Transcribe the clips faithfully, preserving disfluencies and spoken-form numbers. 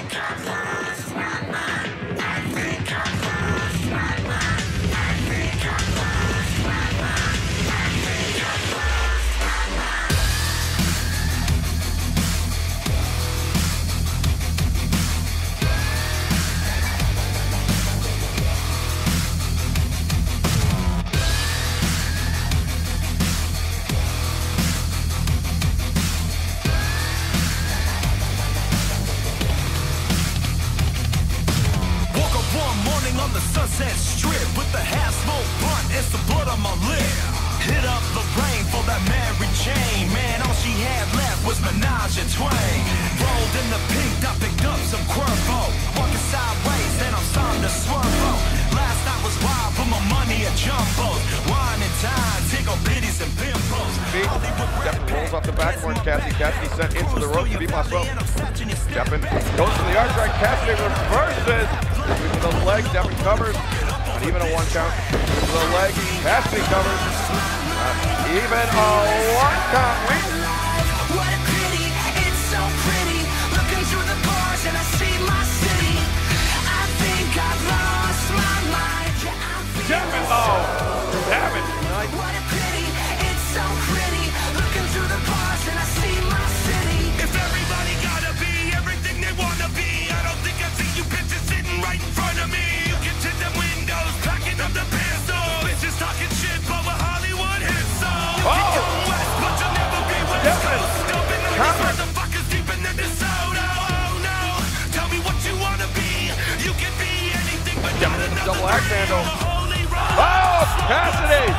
On the Sunset Strip with the half-smoked blunt and some blood on my lip. Hit up the rain for that Mary Jane. Man, all she had left was Menage and Twain. Rolled in the pink, I picked up some Cuervo. Walking sideways, then I'm starting to swervo. Last night was wild, put my money at jumbos. Wine and time, tickle bitties and pimpos. Deppen rolls off the backboard. Cassidy, Cassidy sent into the rope to beat myself. Deppen goes to the arc drag. Cassidy reverses. With the leg, Deppen covers. And even a one count. With the leg, Cassidy covers. Uh, even a one count. What a pity, it's so pretty. Looking through the bars and I see my city. I think I've lost my mind. Deppen, oh, damn it. What a pity, it's so pretty. Looking through the bars and I see my city. If everybody gotta be everything they wanna be, I don't think I see you bitches sitting right in front of me. You can tint them windows, packing up the pencils. Bitches talking shit, but we're Hollywood hits so. You oh. can go west, but you'll never be west Deppen. coast. Dumping on these motherfuckers deep in the DeSoto. Oh no, tell me what you wanna be. You can be anything, but not another double axe handle. Holy road. Oh, Cassidy!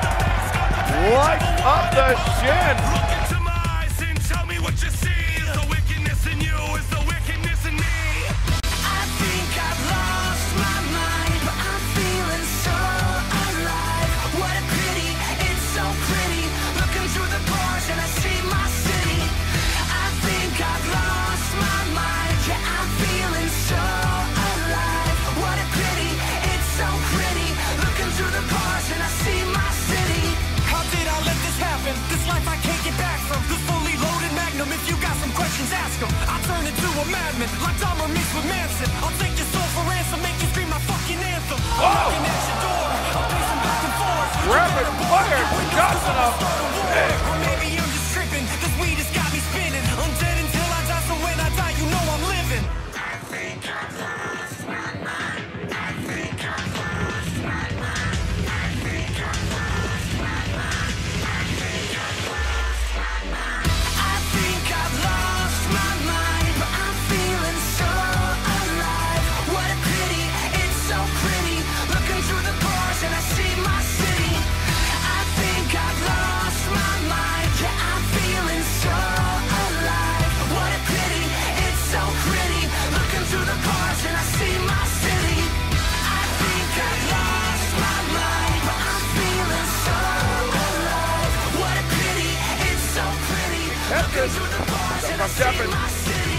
Lights up the shin. Look into my eyes and tell me what you see. Is the wickedness in you? Is the wickedness in me? I think I've lost my mind, but I'm feeling so alive. What a pity, it's so pretty. Looking through the bars and I see my city. I think I've lost my mind. Yeah, I'm feeling so alive. What a pity, it's so pretty. Looking through the bars and I see my city. How did I let this happen? This life I can't get back from. This fully loaded magnum. If you got some questions, ask them. I turn into a madman, like Dahmer mixed with Manson. I'll take your soul for ransom, make you scream my fucking anthem. I'm knocking at your door. I'm pacing back and forth. Rapid fire Johnson up. Or maybe I'm just tripping. This weed has got me spinning. I'm dead until I die, so when I die, you know I'm living. I think I've lost my mind. I think I've lost my mind. I think I've lost my mind. I think I've lost my mind. I think I've lost my mind, but I'm feeling so alive. What a pity, it's so pretty. Looking through the bars and I see my city. I think I've lost my mind. Yeah, I'm feeling so alive. What a pity, it's so pretty. Looking through the bars and I see my city. I think I've lost my mind, but I'm feeling so alive. What a pity, it's so pretty. Looking through the bars and I see my city.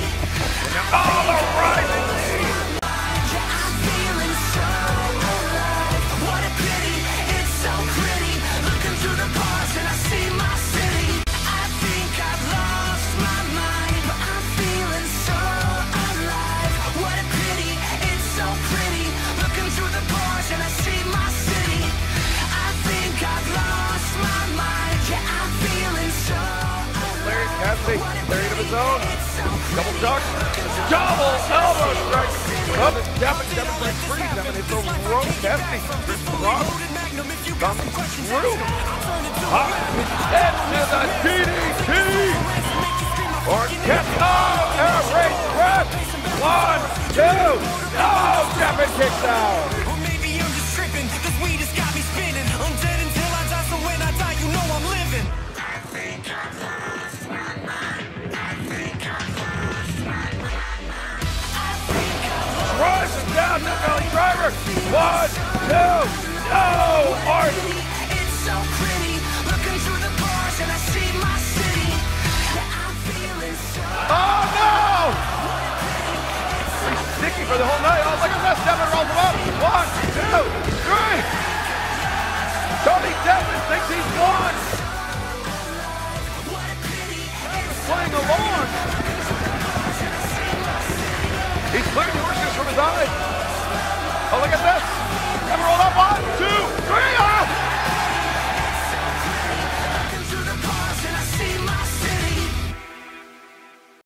All the rising. Yeah, I'm feeling so alive. What a pity, it's so pretty. Looking through the bars and I see my city. I think I've lost my mind, but I'm feeling so alive. What a pity, it's so pretty. Looking through the bars and I see my city. I think I've lost my mind. Yeah, I'm feeling so alive. Larry Cassidy, Larry to his own. Double duck. Double elbow strike. Up and Deppen, Deppen breaks free. Deppen hits the rope. Cassidy just drops. Comes through. Up into the D D T. Or Cassidy. Oh, air race breath. One, two. Oh, Deppen kicks out. Or maybe I'm just tripping. This weed has got me spinning. I'm dead until I die, so when I die, you know I'm living. I think I've lost my mind. I think I've lost my mind. I think I've lost Rising down the belly driver. One, two. No, Art. It's so pretty. Looking through the bars and I see my city. I'm feeling so. Oh no! He's sticky for the whole night. Oh, look at this. Deppen rolls him up. One, two, three. Tony Deppen thinks he's won. Deppen's playing along. look at this. And roll up, one, two,